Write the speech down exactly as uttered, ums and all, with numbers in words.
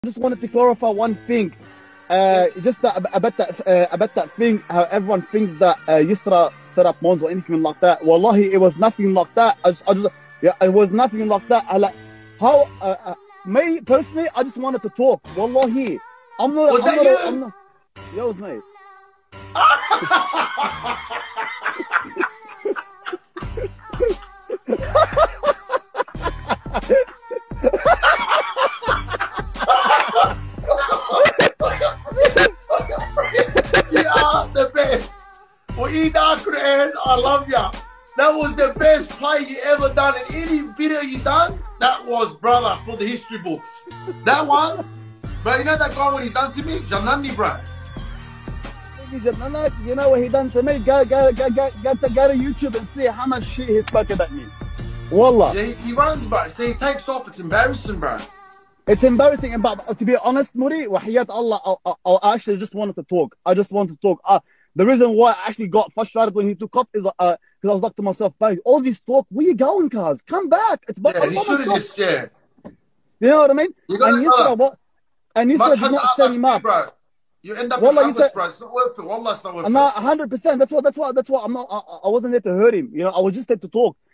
just wanted to clarify one thing. Uh, just that, about that uh, about that thing, how everyone thinks that uh, Yusra set up Mons or anything like that. Wallahi, it was nothing like that. I just, I just, yeah, it was nothing like that. I like how uh, uh, me personally, I just wanted to talk. Wallahi, I'm not. Was I'm that not, you? I'm not, yeah, it was me. You are the best. Well, Quran, I love ya. That was the best play you ever done in any video you done. That was, brother, for the history books. That one, bro, you know that guy what he done to me? Jamnani, bro. You know what he done to me? Go, go, go, go, go, to, go to YouTube and see how much shit he spoke about me. Wallah. Yeah, he, he runs, bro. See, he takes off. It's embarrassing, bro. It's embarrassing, but to be honest, Muri, Wahiyat Allah, I, I, I actually just wanted to talk. I just wanted to talk. Uh, the reason why I actually got frustrated when he took off is because uh, I was like to myself, babe, all this talk, where you going, cuz? Come back. It's by, Yeah, you should have just, yeah. You know what I mean? You gotta, and Yusra, what? And Yusra did not set him up. Bro. You end up Wallah, in homeless, bro. It's not worth it. Wallah, it's not worth I'm it. not one hundred percent. That's what. That's why. That's why I'm not. I, I wasn't there to hurt him. You know, I was just there to talk.